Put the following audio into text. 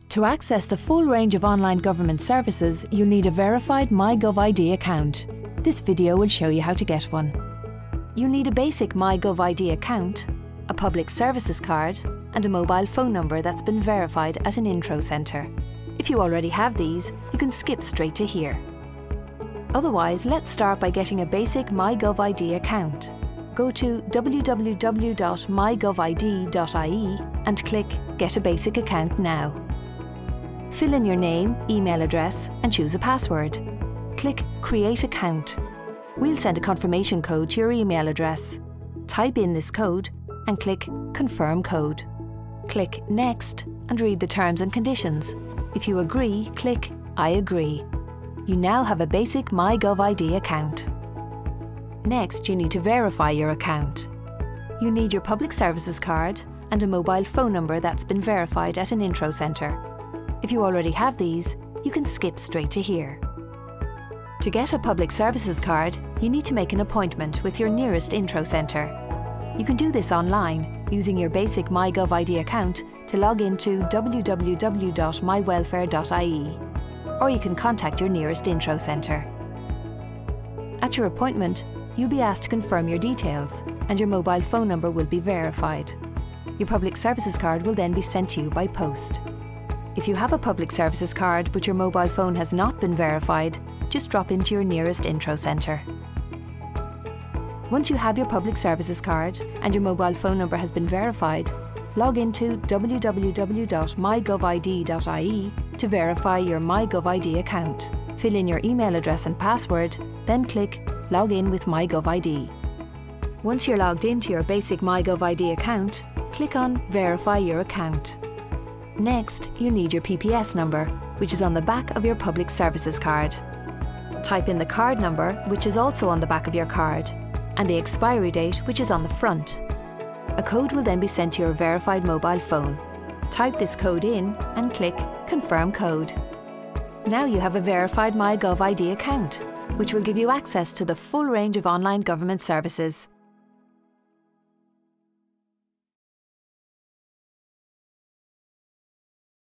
To access the full range of online government services, you'll need a verified MyGovID account. This video will show you how to get one. You'll need a basic MyGovID account, a public services card, and a mobile phone number that's been verified at an intro centre. If you already have these, you can skip straight to here. Otherwise, let's start by getting a basic MyGovID account. Go to www.mygovid.ie and click Get a Basic Account Now. Fill in your name, email address and choose a password. Click Create Account. We'll send a confirmation code to your email address. Type in this code and click Confirm Code. Click Next and read the terms and conditions. If you agree, click I agree. You now have a basic MyGovID account. Next, you need to verify your account. You need your public services card and a mobile phone number that's been verified at an intro centre. If you already have these, you can skip straight to here. To get a public services card, you need to make an appointment with your nearest intro centre. You can do this online using your basic MyGovID account to log into www.mywelfare.ie, or you can contact your nearest intro centre. At your appointment, you'll be asked to confirm your details and your mobile phone number will be verified. Your public services card will then be sent to you by post. If you have a public services card but your mobile phone has not been verified, just drop into your nearest intro centre. Once you have your public services card and your mobile phone number has been verified, log into www.mygovid.ie to verify your MyGovID account. Fill in your email address and password, then click Log in with MyGovID. Once you're logged into your basic MyGovID account, click on Verify your account. Next, you'll need your PPS number, which is on the back of your public services card. Type in the card number, which is also on the back of your card, and the expiry date, which is on the front. A code will then be sent to your verified mobile phone. Type this code in and click Confirm Code. Now you have a verified MyGovID account, which will give you access to the full range of online government services.